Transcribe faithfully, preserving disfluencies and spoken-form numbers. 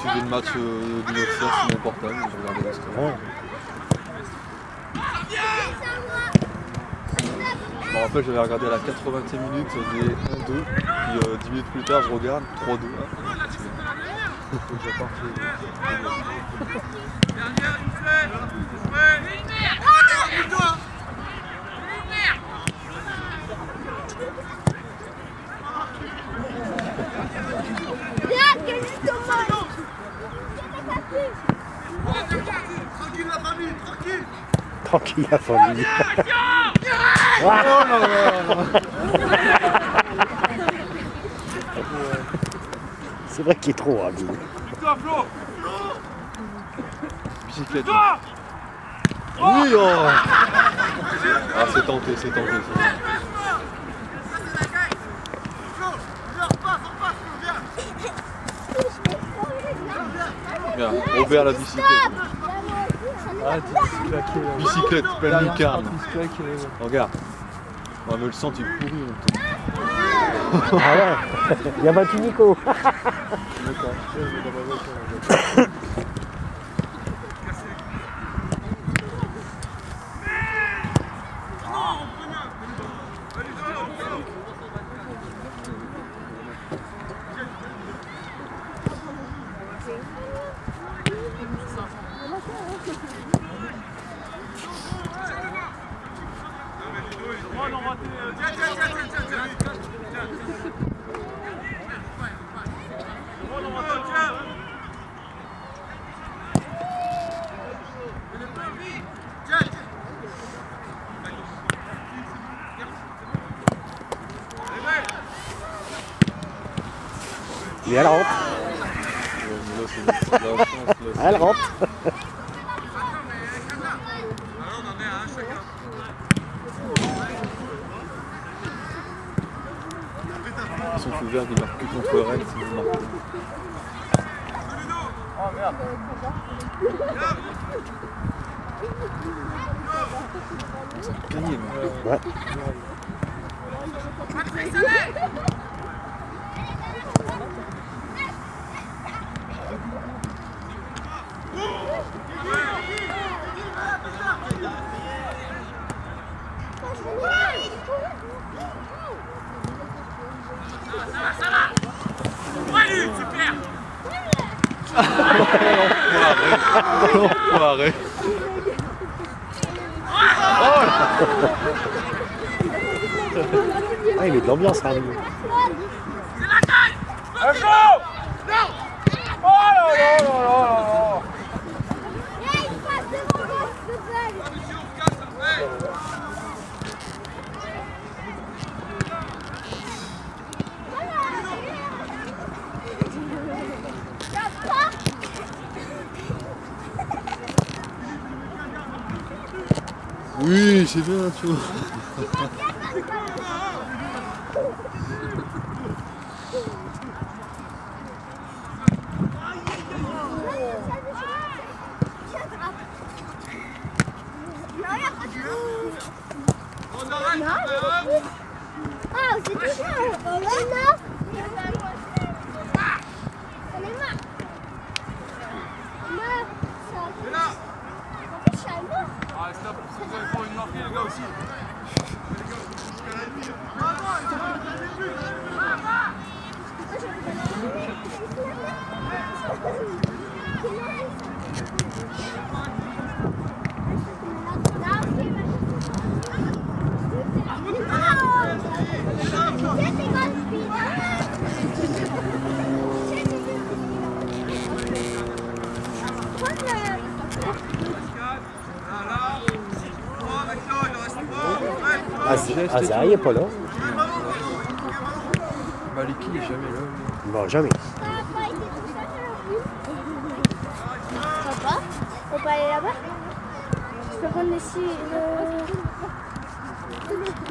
suivais le match euh, du Auxerre sur mon portable, je regardais le score. Ouais. Je me rappelle, j'avais regardé à la quatre-vingtième minute, ça faisait un deux, puis euh, dix minutes plus tard, je regarde trois deux. Faut que je parte. Tranquille la famille, tranquille. Tranquille la famille. Oh là là là. C'est vrai qu'il est trop habile. Victoire Flo. Bicyclette. Oui, oh. Ah, c'est tenté, c'est tenté. Bien, Robert la bicyclette. Ah, tu te claqué là. Bicyclette, pleine lucarne. Tu te claqué là. Regarde. Ouais, mais le sang, tu es pourri. Ah ouais. Il y a battu Nico. D'accord. Et elle rentre. Elle rentre. Ils sont couverts, ils marquent plus contre Rennes si vous marquez. Oh merde. C'est caillé, moi. Ouais. L'enfoiré. Ah, il met de l'ambiance là. Un chaud. Non. Oh là là là là là. Oui, c'est bien, tu vois. Ah, c'est tout ça. Non. Ah stop, si vous avez pas envie de marquer les gars aussi. Ah, Zahra, il n'est pas là. Maliki il est jamais là. Non, jamais. Papa, on peut aller là-bas? Je peux prendre ici le...